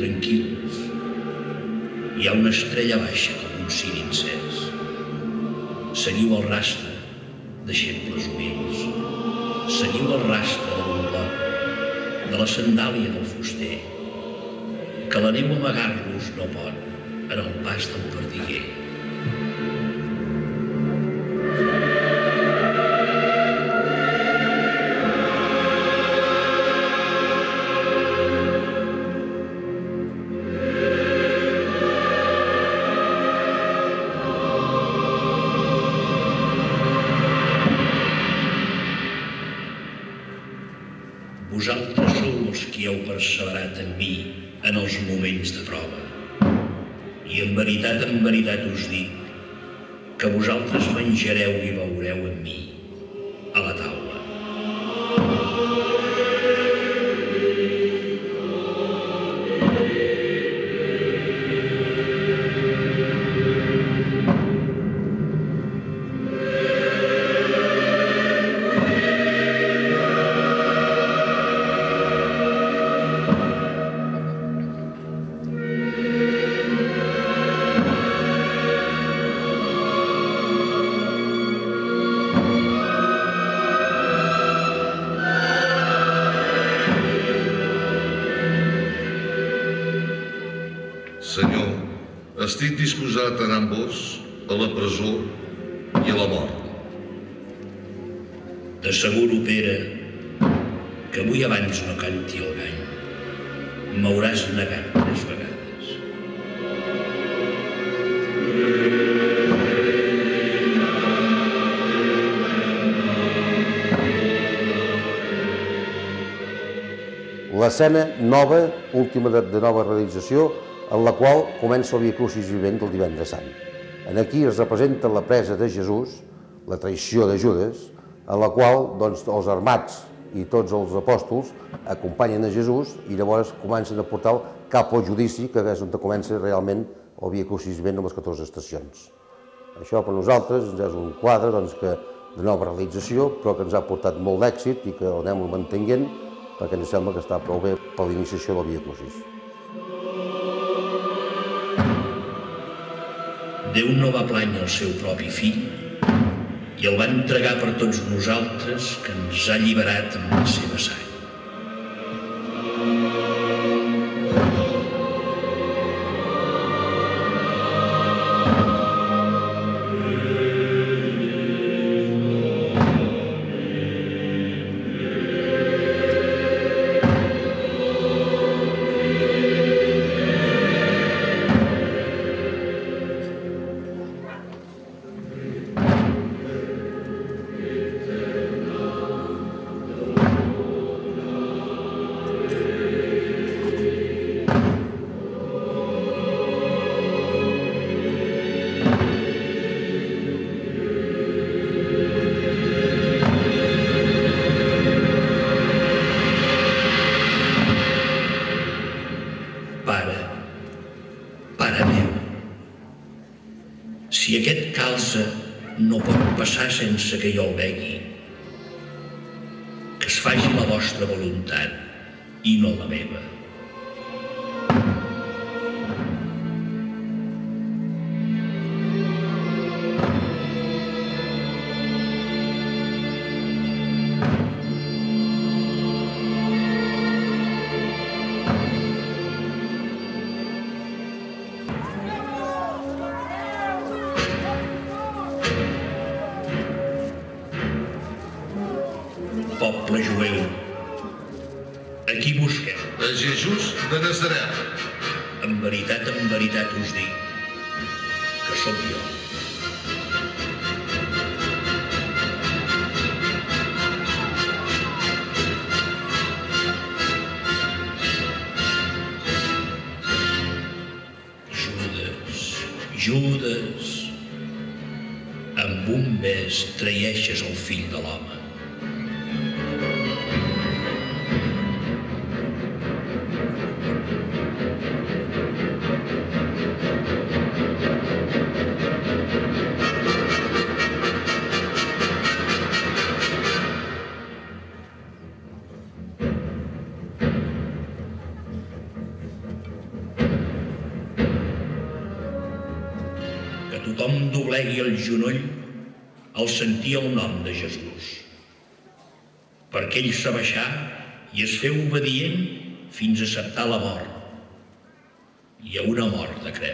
tranquils. Hi ha una estrella baixa com un ciri encès. Seguiu el rastre, deixebles humils. Seguiu el rastre de l'ungloc, de la sandàlia del fuster, que la neu amagar-los no pot en el pas del perdiguer. Vosaltres sou els qui heu perseverat en mi en els moments de prova. I en veritat us dic que vosaltres menjareu i beureu amb mi a la taula. Senyor, estic disposat a anar amb vos a la presó i a la mort. T'asseguro, Pere, que avui abans no canti el gall. M'hauràs negat 3 vegades. L'escena nova, última de nova realització, en la qual comença el Via Crucis vivent del Divendres Sant. Aquí es representa la presa de Jesús, la traïció de Judes, en la qual els armats i tots els apòstols acompanyen a Jesús i llavors comencen a portar cap al judici, que és on comença realment el Via Crucis vivent amb les 14 estacions. Això per nosaltres és un quadre de nova realització, però que ens ha portat molt d'èxit i que l'anem mantenint perquè ens sembla que està prou bé per l'iniciació del Via Crucis. Déu no va plànyer el seu propi fill i el va entregar per tots nosaltres, que ens ha alliberat amb la seva sang. Pare meu, si aquest calze no pot passar sense que jo el begui, que es faci la vostra voluntat i no la meva. Poble jueu, a qui busqueu? A Jesús de Nazaret. En veritat us dic que sóc jo. Judes, amb un mes traeixes el fill de l'home. tothom doblegui el genoll al sentir el nom de Jesús. Perquè ell s'abaixà i es feu obedient fins a acceptar la mort, i a una mort de creu.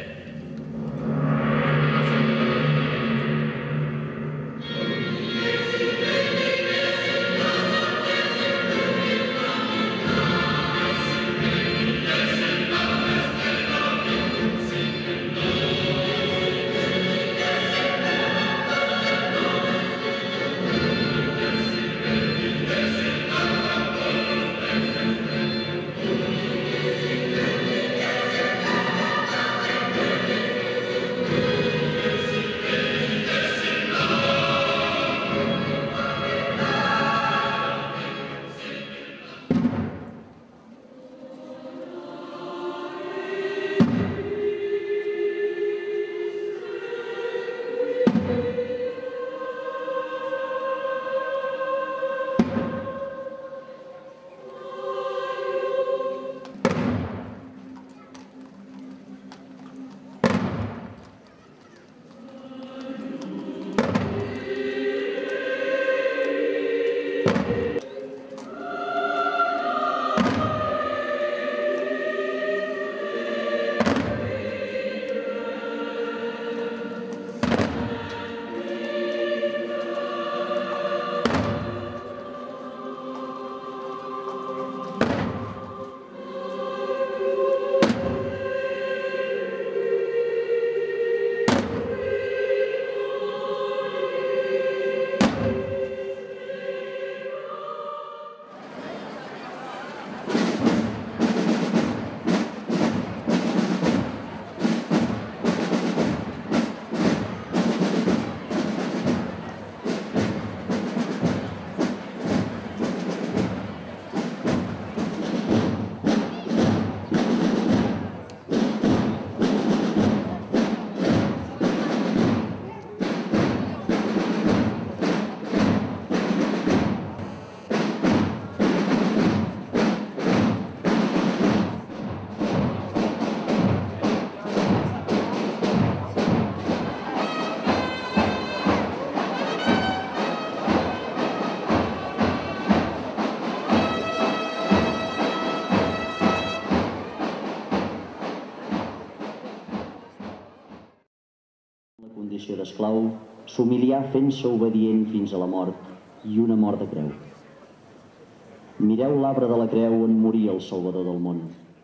Condició d'esclau, s'humilià fent-se obedient fins a la mort, i una mort de creu. Mireu l'arbre de la creu on moria el Salvador del món.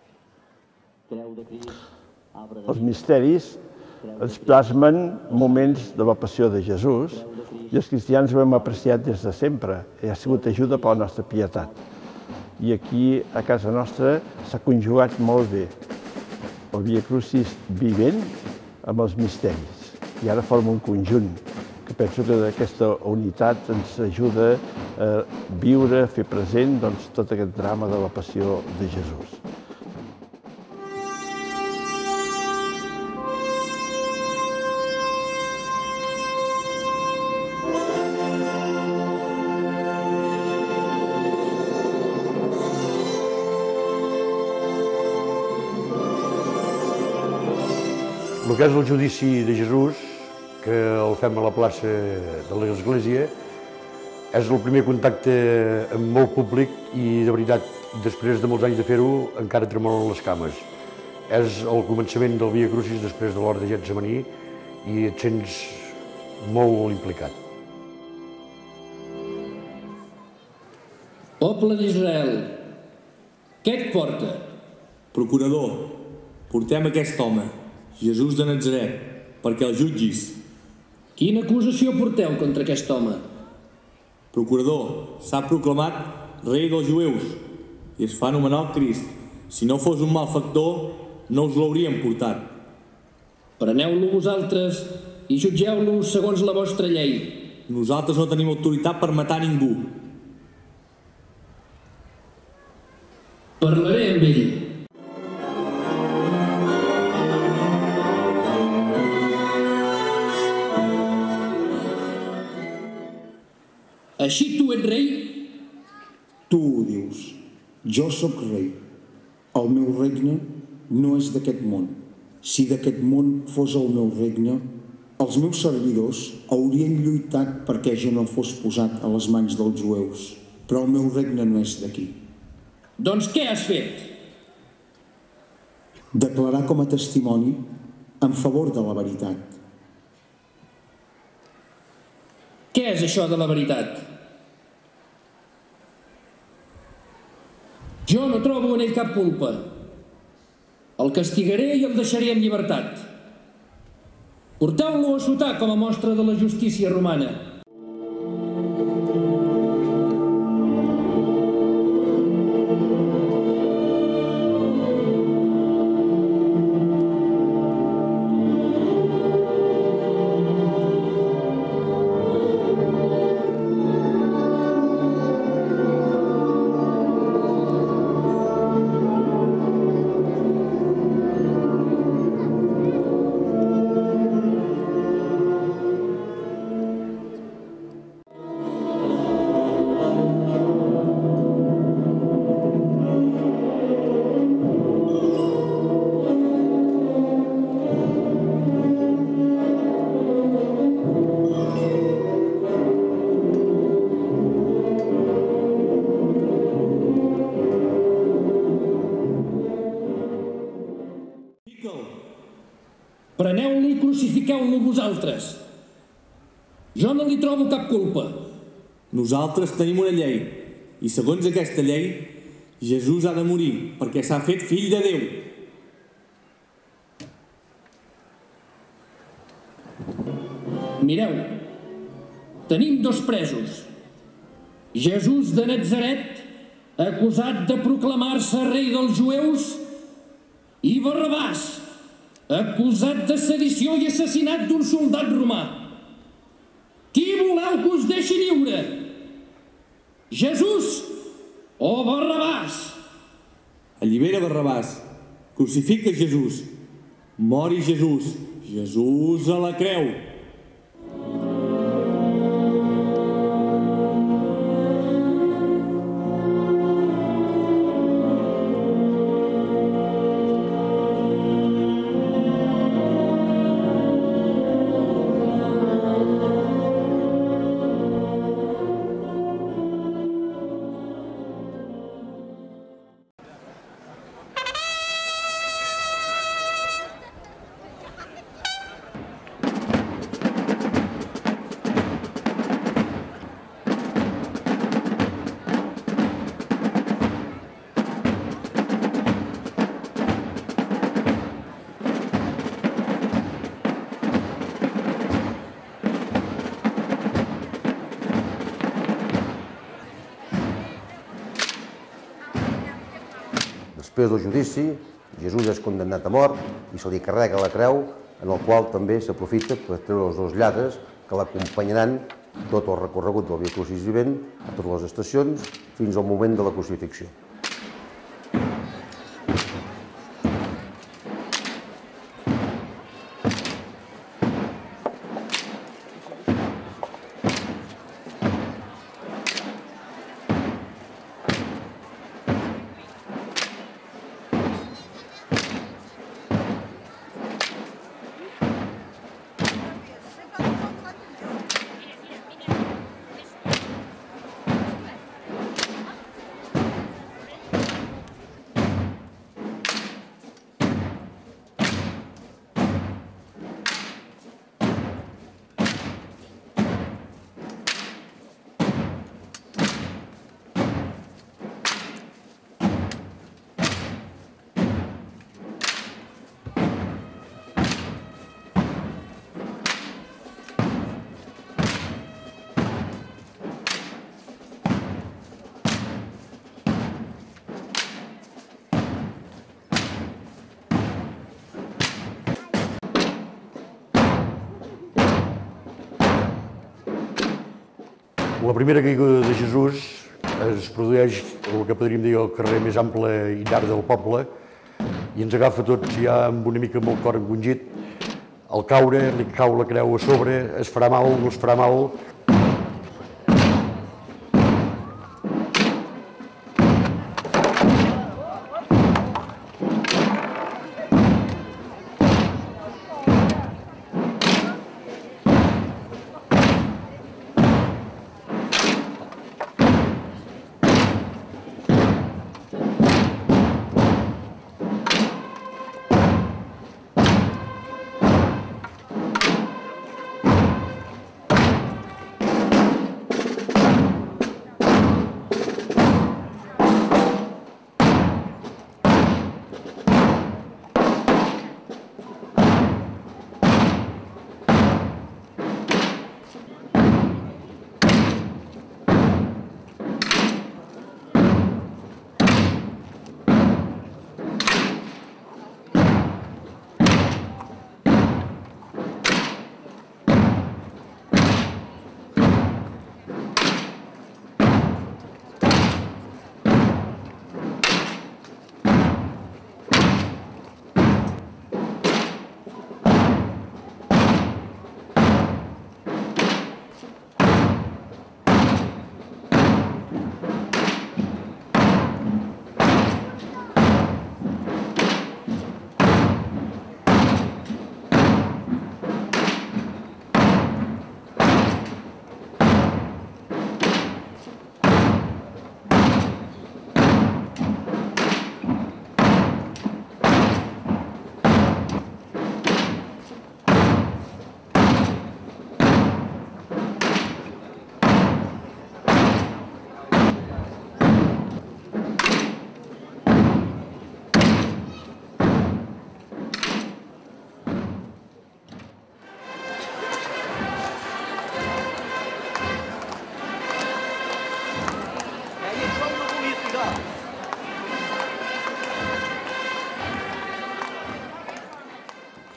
Creu de Crist, arbre de... Els misteris ens plasmen moments de la passió de Jesús i els cristians ho hem apreciat des de sempre. Ha sigut ajuda per la nostra pietat. I aquí, a casa nostra, s'ha conjugat molt bé el Via Crucis vivent amb els misteris. I ara forma un conjunt que penso que aquesta unitat ens ajuda a viure, a fer present tot aquest drama de la passió de Jesús. El que és el judici de Jesús, que el fem a la plaça de l'Església, és el primer contacte amb molt públic i, de veritat, després de molts anys de fer-ho, encara tremolen les cames. És el començament del Via Crucis després de l'hora de Getsemaní i et sents molt implicat. Poble d'Israel, què et porta? Procurador, portem aquest home, Jesús de Natzaret, perquè el jutgis. Quina acusació porteu contra aquest home? Procurador, s'ha proclamat rei dels jueus i es fa anomenar el Crist. Si no fos un malfactor, no us l'hauríem portat. Preneu-lo vosaltres i jutgeu-lo segons la vostra llei. Nosaltres no tenim autoritat per matar ningú. Parlaré amb ell. Així tu ets rei? Tu ho dius. Jo sóc rei. El meu regne no és d'aquest món. Si d'aquest món fos el meu regne, Els meus servidors haurien lluitat perquè jo no fos posat a les mans dels jueus, però el meu regne no és d'aquí. Doncs què has fet? Declarar com a testimoni en favor de la veritat. Què és això de la veritat? Jo no trobo en ell cap culpa. El castigaré i el deixaré en llibertat. Porteu-lo a sotar com a mostra de la justícia romana. Preneu-lo i crucifiqueu-lo vosaltres. Jo no li trobo cap culpa. Nosaltres tenim una llei, i segons aquesta llei, Jesús ha de morir perquè s'ha fet fill de Déu. Mireu, tenim dos presos. Jesús de Natzaret, acusat de proclamar-se rei dels jueus, i Barrabàs, acusat de sedició i assassinat d'un soldat romà. Qui voleu que us deixi lliure? Jesús o Barrabàs? Allibera Barrabàs, crucifica Jesús, mori Jesús, Jesús a la creu. Després del judici, Jesús és condemnat a mort i se li carrega la creu, en el qual també s'aprofita per treure els dos lladres que l'acompanyaran tot el recorregut del Via Crucis vivent a totes les estacions fins al moment de la crucifixió. La primera caiguda de Jesús es produeix el que podríem dir el carrer més ample i llarg del poble i ens agafa tots ja amb una mica amb el cor encongit. Al caure li cau la creu a sobre, es farà mal, no es farà mal.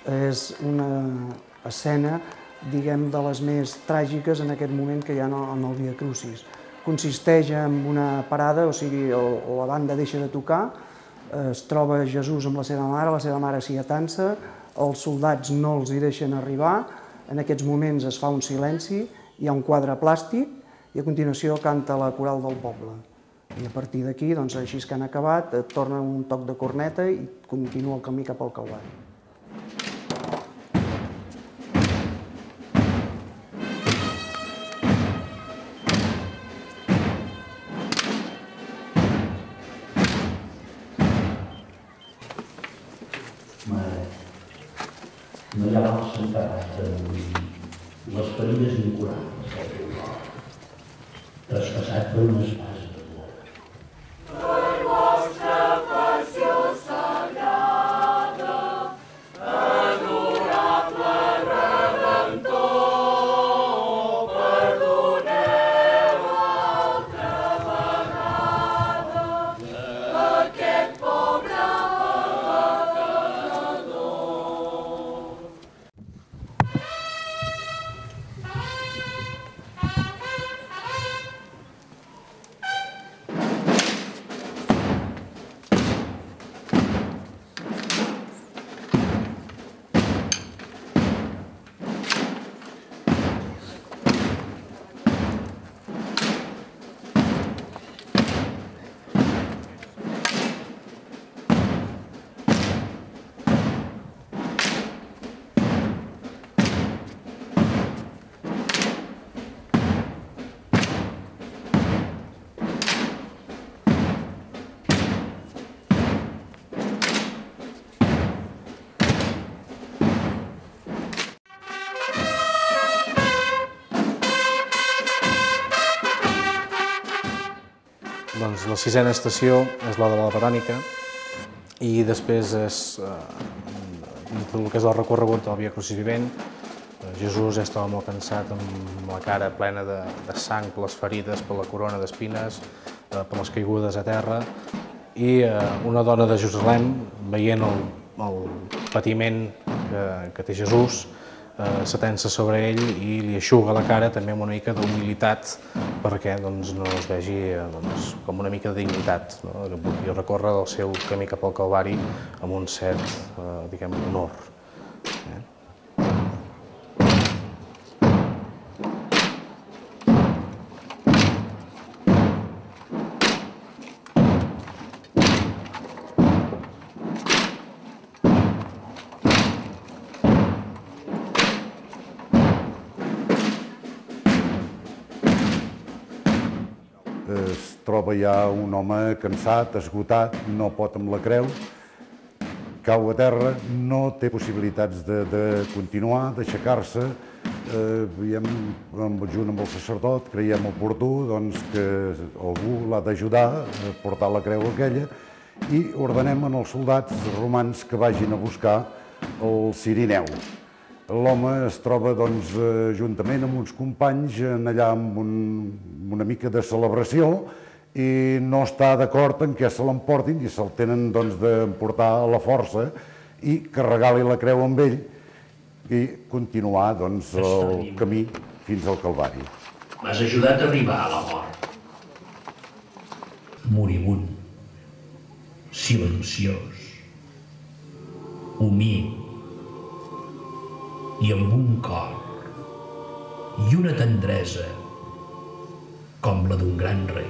És una escena, diguem, de les més tràgiques en aquest moment que hi ha en el Via Crucis. Consisteix en una parada, o sigui, la banda deixa de tocar, es troba Jesús amb la seva mare s'hi atansa, els soldats no els hi deixen arribar, en aquests moments es fa un silenci, hi ha un quadre plàstic i a continuació canta la coral del poble. I a partir d'aquí, així que han acabat, torna un toc de corneta i continua el camí cap al Calvari. No hi ha l'alça enterrat de morir, les ferides incurables del teu cor, traspassat per una espasa de dolor. Per vostra passió sagrada, adorable Redentor, perdoneu altra vegada aquest pobre La sisena estació és la de la Verònica i després és dintre del que és el recorregut del Via Crucis Vivent. Jesús ja estava molt cansat, amb la cara plena de sang per les ferides, per la corona d'espines, per les caigudes a terra, i una dona de Jerusalem, veient el patiment que té Jesús, s'atensa sobre ell i li eixuga la cara també amb una mica d'humilitat perquè no es vegi com una mica de dignitat i recorre el seu camí cap al Calvari amb un cert, diguem, honor. Es troba ja un home cansat, esgotat, no pot amb la creu, cau a terra, no té possibilitats de continuar, d'aixecar-se. Junt amb el sacerdot creiem oportú que algú l'ha d'ajudar a portar la creu aquella i ordenem als soldats romans que vagin a buscar el cirineu. L'home es troba juntament amb uns companys allà amb una mica de celebració i no està d'acord en què se l'emportin i se'l tenen d'emportar a la força i carregar-li la creu amb ell i continuar el camí fins al Calvari. M'has ajudat a arribar a la mort. Moribund, silenciós, humil, i amb un cor i una tendresa com la d'un gran rei.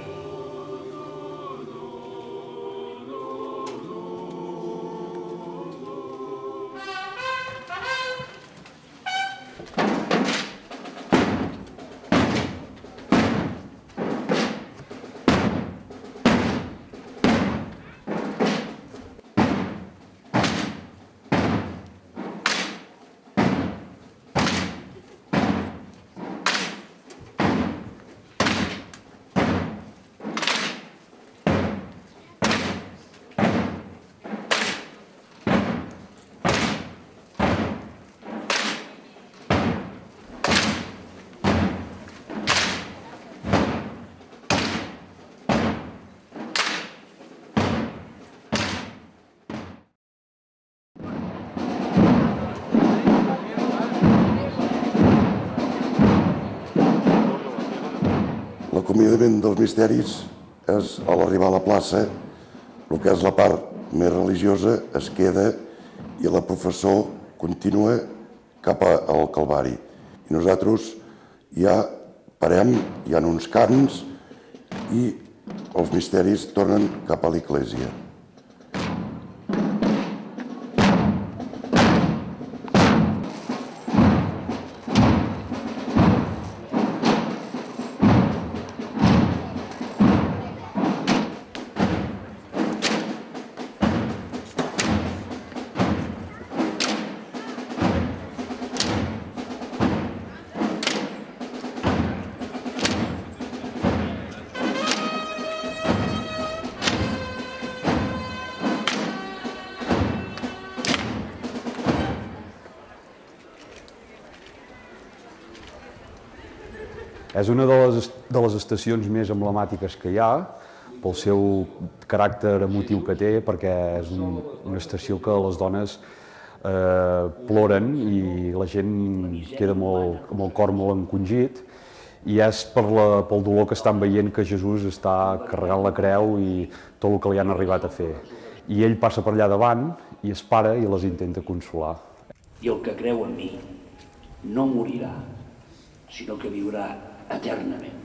convidament dels misteris és, a l'arribar a la plaça, el que és la part més religiosa es queda i la processó continua cap al Calvari. I nosaltres ja parem, hi ha uns cants i els misteris tornen cap a l'església. És una de les estacions més emblemàtiques que hi ha, pel seu caràcter emotiu que té, perquè és una estació que les dones ploren i la gent queda amb el cor molt encongit, i és pel dolor que estan veient que Jesús està carregant la creu i tot el que li han arribat a fer. I ell passa per allà davant i es para i les intenta consolar. I el que creu en mi no morirà, sinó que viurà eternament.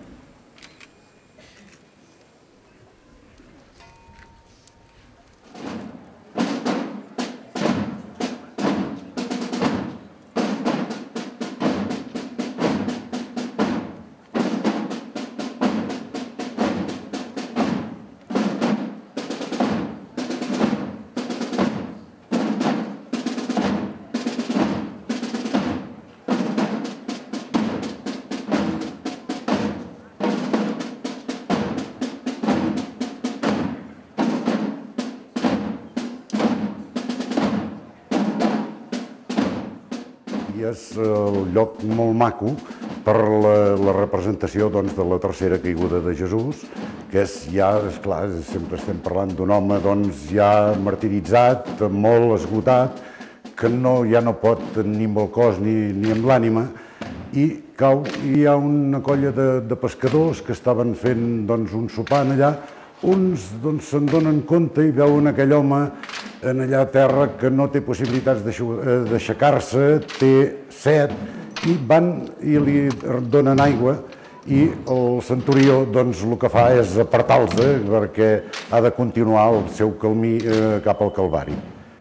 És el lloc molt maco per la representació de la tercera caiguda de Jesús, que és ja, esclar, sempre estem parlant d'un home ja martiritzat, molt esgotat, que ja no pot ni amb el cos ni amb l'ànima, i cau, hi ha una colla de pescadors que estaven fent un sopar allà. Uns se'n donen compte i veuen aquell home allà a terra que no té possibilitats d'aixecar-se, té set, i van i li donen aigua, i el centurió el que fa és apartar-los perquè ha de continuar el seu camí cap al Calvari.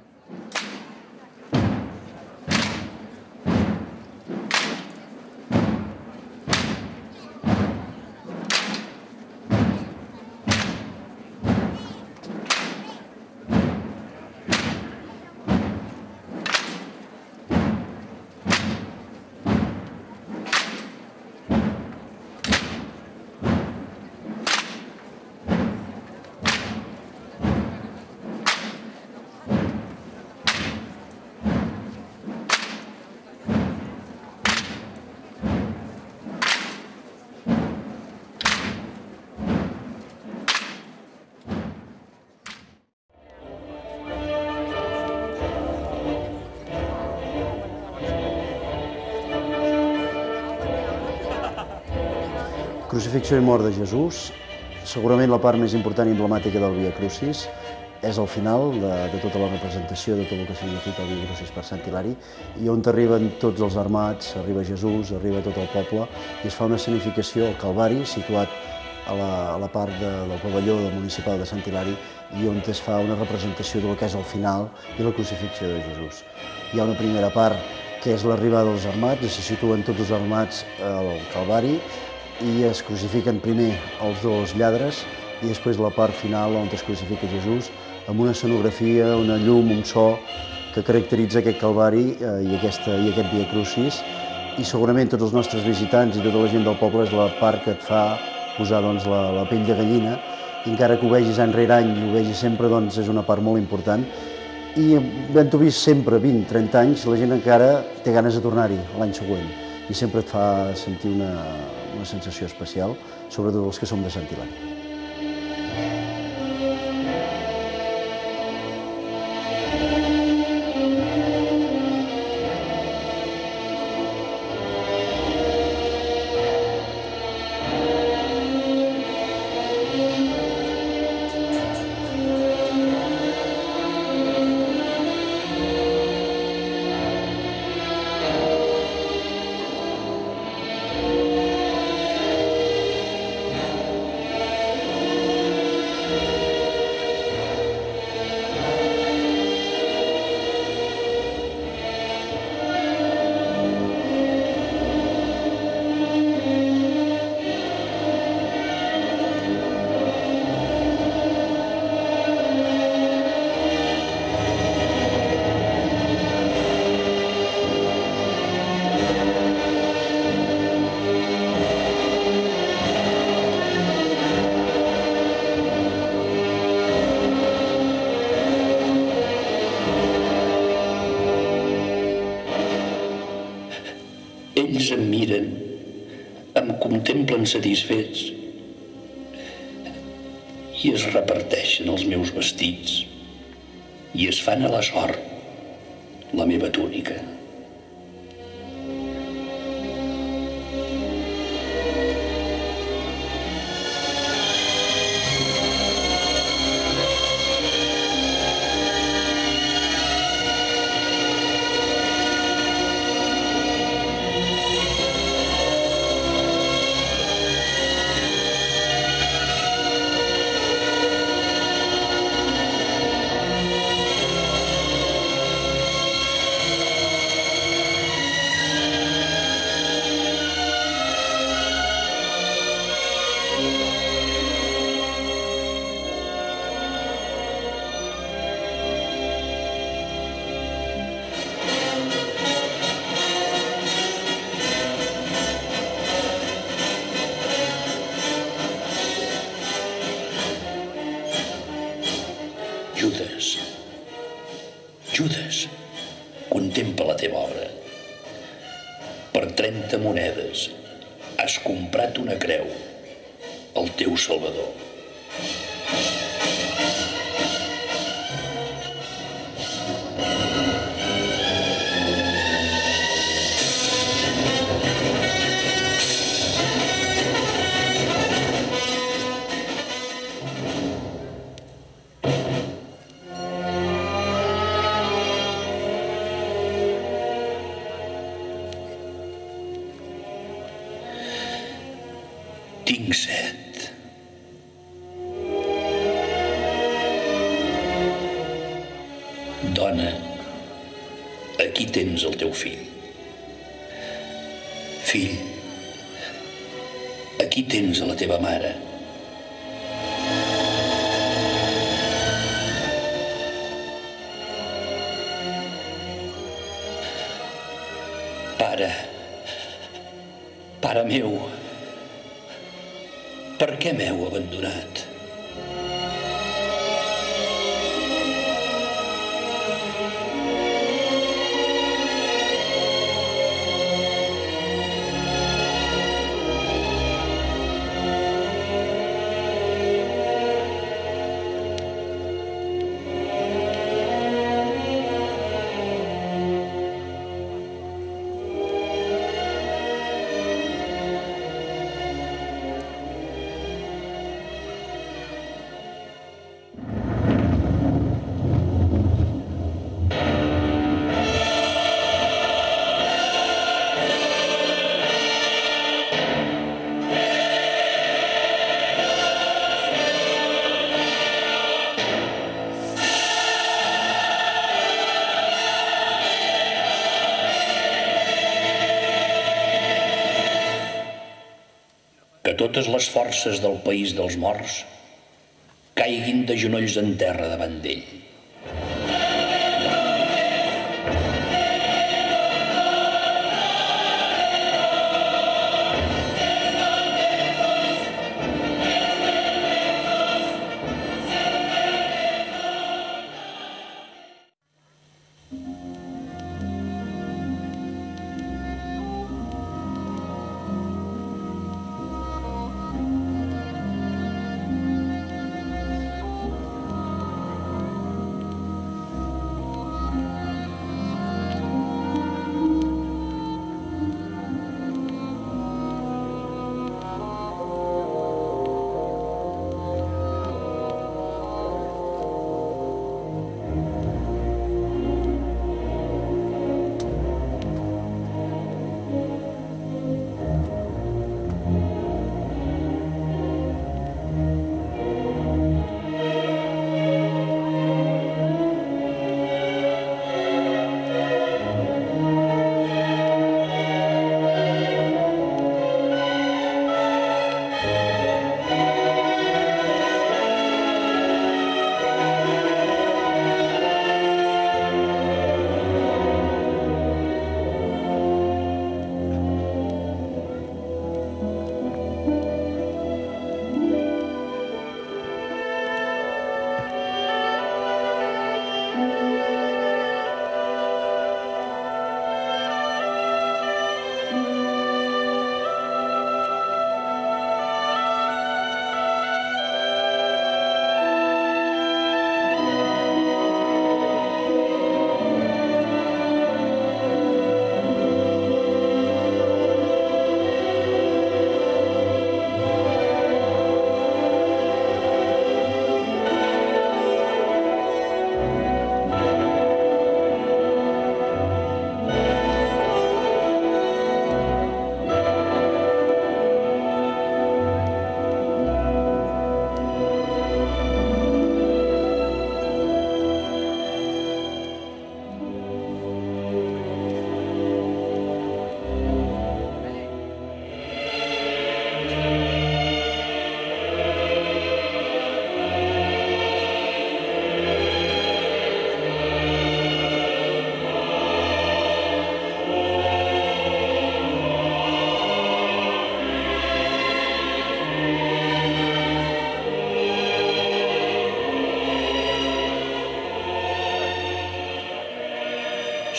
Crucifixió i mort de Jesús, segurament la part més important i emblemàtica del Via Crucis, és el final de tota la representació de tot el que significa el Via Crucis per Sant Hilari, i on arriben tots els armats, arriba Jesús, arriba tot el poble, i es fa una escenificació al Calvari, situat a la part del pavelló municipal de Sant Hilari, i on es fa una representació del que és el final i la crucifixió de Jesús. Hi ha una primera part que és l'arribada dels armats, i se situen tots els armats al Calvari, i es crucifiquen primer els dos lladres i després la part final on es crucifica Jesús amb una escenografia, una llum, un so que caracteritza aquest Calvari i aquest Via Crucis, i segurament tots els nostres visitants i tota la gent del poble és la part que et fa posar la pell de gallina, i encara que ho vegis any rere any i ho vegis sempre, és una part molt important, i havent-ho vist sempre 20-30 anys, la gent encara té ganes de tornar-hi l'any següent, i sempre et fa sentir una sensació especial, sobretot els que som de Sant Hilari. Ells em miren, em contemplen satisfets i es reparteixen els meus vestits i es fan a la sort la meva túnica. Judes, contempla la teva obra. Per 30 monedes has comprat una creu, el teu Salvador. Tinc set. Dona, aquí tens el teu fill. Fill, aquí tens a la teva mare. Pare, pare meu, per què m'heu abandonat? Que totes les forces del país dels morts caiguin de genolls en terra davant d'ell.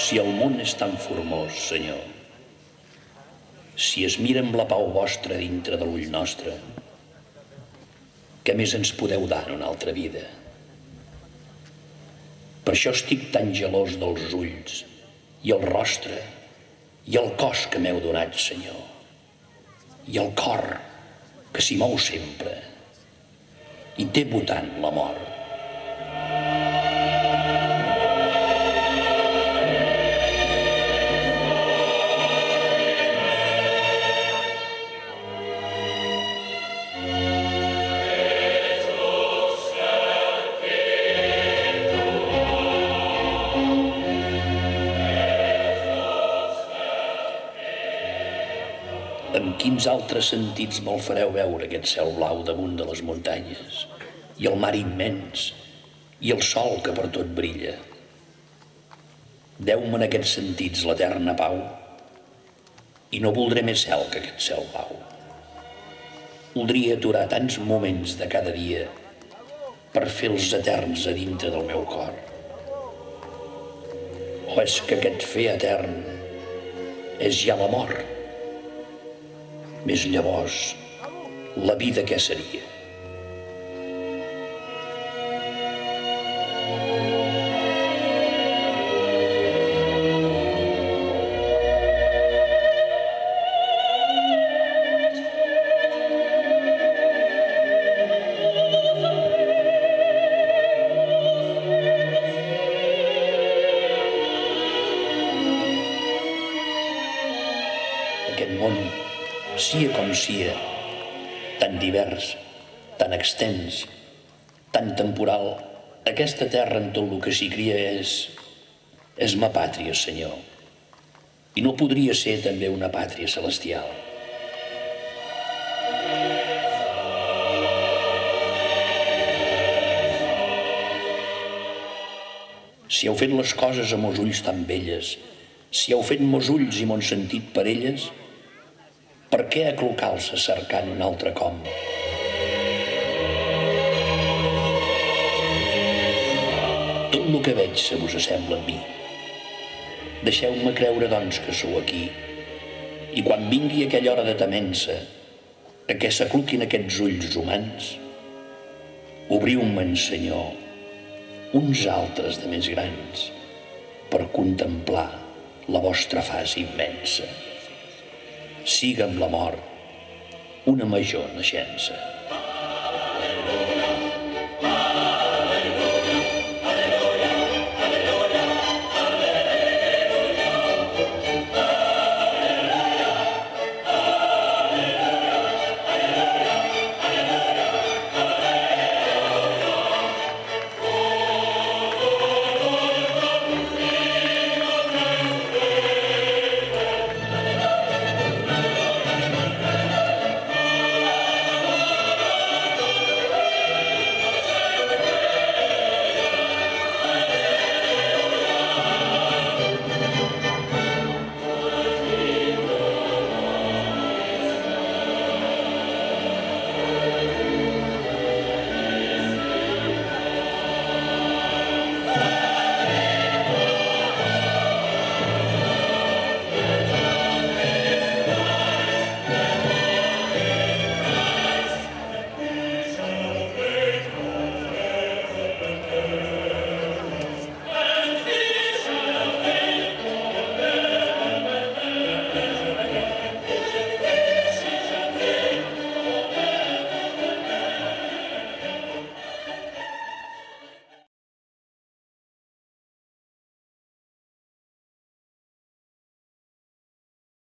Si el món és tan formós, Senyor, si es mira amb la pau vostra dintre de l'ull nostre, què més ens podeu dar en una altra vida? Per això estic tan gelós dels ulls i el rostre i el cos que m'heu donat, Senyor, i el cor que s'hi mou sempre i té votant la mort. Amb quins altres sentits me'l fareu veure, aquest cel blau damunt de les muntanyes, i el mar immens, i el sol que per tot brilla? Deu-me en aquests sentits l'eterna pau, i no voldré més cel que aquest cel blau. Voldria aturar tants moments de cada dia per fer-los eterns a dintre del meu cor. O és que aquest fer etern és ja la mort? Més llavors, la vida què seria? Aquest món, sia com sia, tan divers, tan extens, tan temporal, aquesta terra en tot el que s'hi cria és ma pàtria, Senyor. I no podria ser també una pàtria celestial. Si heu fet les coses amb els ulls tan belles, si heu fet mos ulls i mon sentit per elles, per què aclocar-se cercant un altre com? Tot el que veig se vos assembla a mi. Deixeu-me creure, doncs, que sou aquí, i quan vingui aquella hora de temença, a què s'acluquin aquests ulls humans, obriu-me'n, Senyor, uns altres de més grans, per contemplar la vostra faç immensa. Siga amb la mort una major naixença.